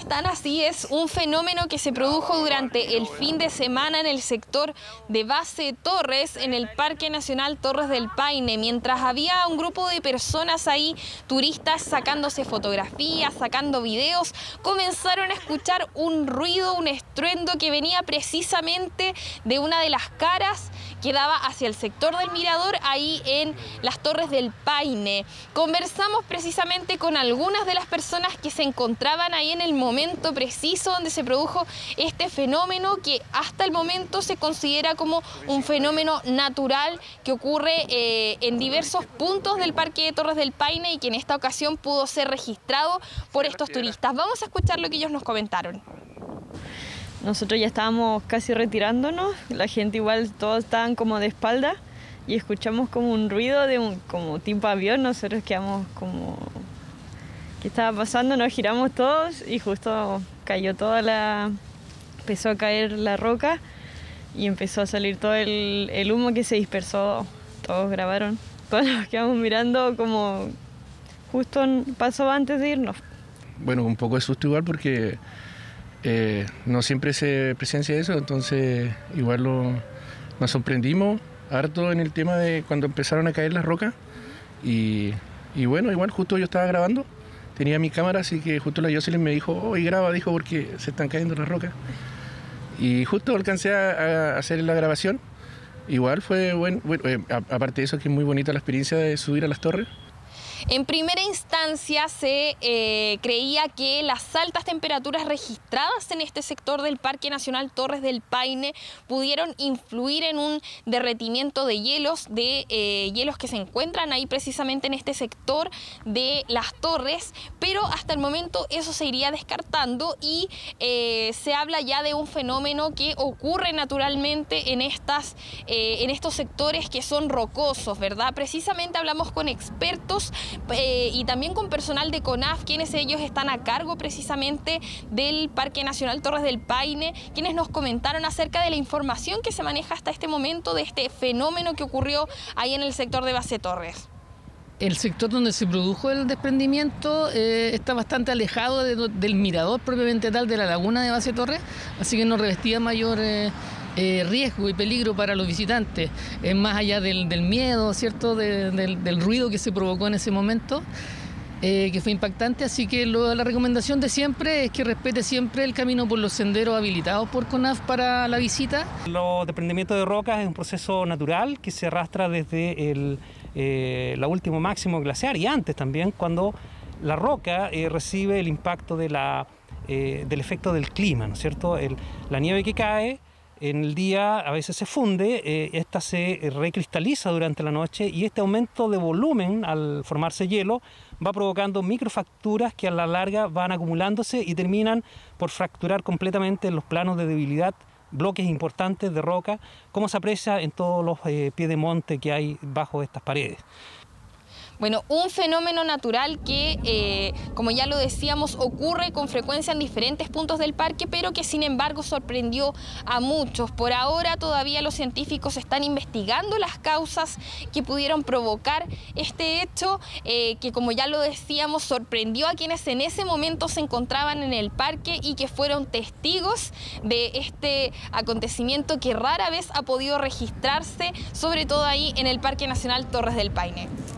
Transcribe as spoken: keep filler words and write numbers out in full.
están? Así es, un fenómeno que se produjo durante el fin de semana en el sector de Base Torres, en el Parque Nacional Torres del Paine, mientras había un grupo de personas ahí, turistas, sacándose fotografías, sacando videos, comenzaron a escuchar un ruido, un estruendo que venía precisamente de una de las caras que daba hacia el sector del mirador, ahí en las Torres del Paine. Conversamos precisamente con algunas de las personas que se encontraban ahí en el momento preciso donde se produjo este fenómeno, que hasta el momento se considera como un fenómeno natural que ocurre eh, en diversos puntos del Parque de Torres del Paine y que en esta ocasión pudo ser registrado por estos turistas. Vamos a escuchar lo que ellos nos comentaron. Nosotros ya estábamos casi retirándonos, la gente igual, todos estaban como de espalda y escuchamos como un ruido de un como tipo avión. Nosotros quedamos como... ¿qué estaba pasando? Nos giramos todos y justo cayó toda la... empezó a caer la roca y empezó a salir todo el, el humo que se dispersó. Todos grabaron, todos nos quedamos mirando como justo pasó antes de irnos. Bueno, un poco de susto igual porque eh, no siempre se presencia eso, entonces igual lo, nos sorprendimos harto en el tema de cuando empezaron a caer las rocas y, y bueno, igual justo yo estaba grabando, tenía mi cámara, así que justo la Jocelyn me dijo, oh, y graba, dijo, porque se están cayendo las rocas. Y justo alcancé a, a hacer la grabación. Igual fue bueno, bueno eh, aparte de eso, que es muy bonita la experiencia de subir a las torres. En primera instancia se eh, creía que las altas temperaturas registradas en este sector del Parque Nacional Torres del Paine pudieron influir en un derretimiento de hielos, de eh, hielos que se encuentran ahí precisamente en este sector de las torres, pero hasta el momento eso se iría descartando y eh, se habla ya de un fenómeno que ocurre naturalmente en, estas, eh, en estos sectores que son rocosos, ¿verdad? Precisamente hablamos con expertos Eh, y también con personal de CONAF, quienes ellos están a cargo precisamente del Parque Nacional Torres del Paine, quienes nos comentaron acerca de la información que se maneja hasta este momento de este fenómeno que ocurrió ahí en el sector de Base Torres. El sector donde se produjo el desprendimiento eh, está bastante alejado de, del mirador propiamente tal de la laguna de Base Torres, así que no revestía mayor eh, eh, riesgo y peligro para los visitantes. Es más allá del, del miedo, ¿cierto? De, del, del ruido que se provocó en ese momento, eh, que fue impactante, así que lo, la recomendación de siempre es que respete siempre el camino por los senderos habilitados por CONAF para la visita. Los desprendimientos de rocas es un proceso natural que se arrastra desde el Eh, la último máximo glaciar y antes también, cuando la roca eh, recibe el impacto de la, eh, del efecto del clima, ¿no es cierto? El, la nieve que cae en el día a veces se funde, eh, esta se recristaliza durante la noche y este aumento de volumen al formarse hielo va provocando microfracturas que a la larga van acumulándose y terminan por fracturar completamente los planos de debilidad bloques importantes de roca, como se aprecia en todos los eh, pies de monte que hay bajo estas paredes. Bueno, un fenómeno natural que, eh, como ya lo decíamos, ocurre con frecuencia en diferentes puntos del parque, pero que sin embargo sorprendió a muchos. Por ahora todavía los científicos están investigando las causas que pudieron provocar este hecho, eh, que como ya lo decíamos, sorprendió a quienes en ese momento se encontraban en el parque y que fueron testigos de este acontecimiento que rara vez ha podido registrarse, sobre todo ahí en el Parque Nacional Torres del Paine.